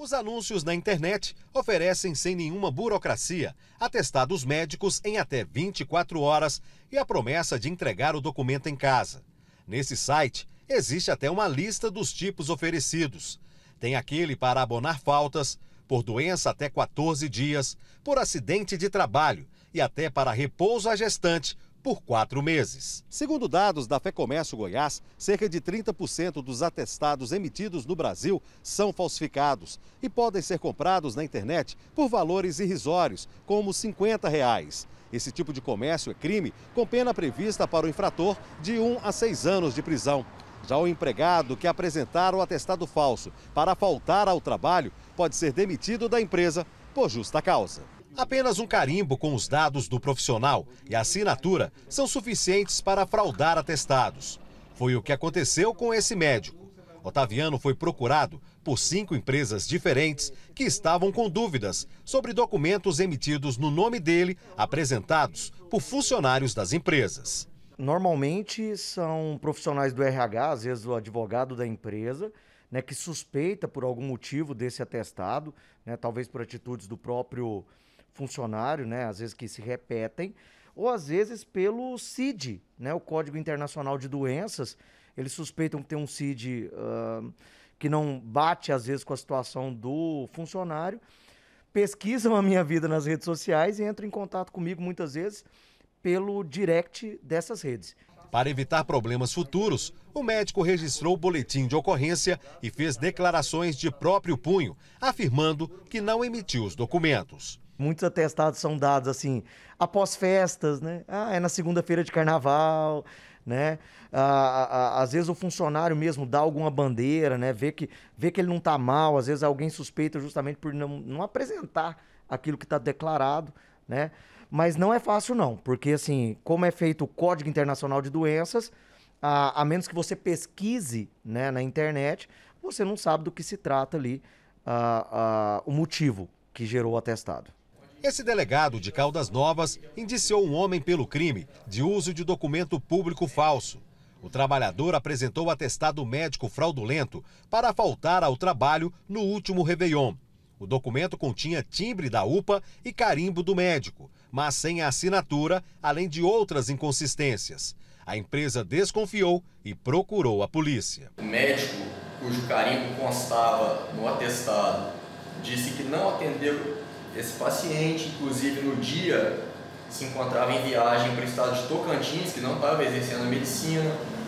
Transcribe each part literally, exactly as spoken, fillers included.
Os anúncios na internet oferecem sem nenhuma burocracia atestados médicos em até vinte e quatro horas e a promessa de entregar o documento em casa. Nesse site, existe até uma lista dos tipos oferecidos. Tem aquele para abonar faltas, por doença até quatorze dias, por acidente de trabalho e até para repouso à gestante por quatro meses. Segundo dados da FEComércio Goiás, cerca de trinta por cento dos atestados emitidos no Brasil são falsificados e podem ser comprados na internet por valores irrisórios, como cinquenta reais. Esse tipo de comércio é crime com pena prevista para o infrator de um a seis anos de prisão. Já o empregado que apresentar o atestado falso para faltar ao trabalho pode ser demitido da empresa por justa causa. Apenas um carimbo com os dados do profissional e a assinatura são suficientes para fraudar atestados. Foi o que aconteceu com esse médico. Otaviano foi procurado por cinco empresas diferentes que estavam com dúvidas sobre documentos emitidos no nome dele, apresentados por funcionários das empresas. Normalmente são profissionais do R H, às vezes o advogado da empresa, né, que suspeita por algum motivo desse atestado, né, talvez por atitudes do próprio funcionário, né, às vezes que se repetem, ou às vezes pelo C I D, né, o Código Internacional de Doenças. Eles suspeitam que tem um C I D uh, que não bate às vezes com a situação do funcionário, pesquisam a minha vida nas redes sociais e entram em contato comigo muitas vezes pelo direct dessas redes. Para evitar problemas futuros, o médico registrou o boletim de ocorrência e fez declarações de próprio punho, afirmando que não emitiu os documentos. Muitos atestados são dados assim, após festas, né? Ah, é na segunda-feira de carnaval, né? Ah, ah, às vezes o funcionário mesmo dá alguma bandeira, né? Vê que, vê que ele não está mal, às vezes alguém suspeita justamente por não, não apresentar aquilo que está declarado, né? Mas não é fácil não, porque assim, como é feito o Código Internacional de Doenças, a, a menos que você pesquise, né, na internet, você não sabe do que se trata ali, ah, ah, o motivo que gerou o atestado. Esse delegado de Caldas Novas indiciou um homem pelo crime de uso de documento público falso. O trabalhador apresentou atestado médico fraudulento para faltar ao trabalho no último Réveillon. O documento continha timbre da U P A e carimbo do médico, mas sem a assinatura, além de outras inconsistências. A empresa desconfiou e procurou a polícia. O médico, cujo carimbo constava no atestado, disse que não atendeu esse paciente, inclusive no dia se encontrava em viagem para o estado de Tocantins, que não estava exercendo a medicina.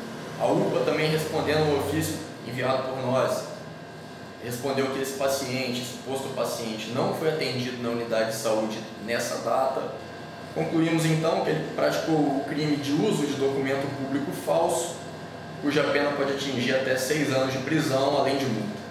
A U P A também respondendo ao ofício enviado por nós, respondeu que esse paciente, suposto paciente, não foi atendido na unidade de saúde nessa data. Concluímos então que ele praticou o crime de uso de documento público falso, cuja pena pode atingir até seis anos de prisão, além de multa.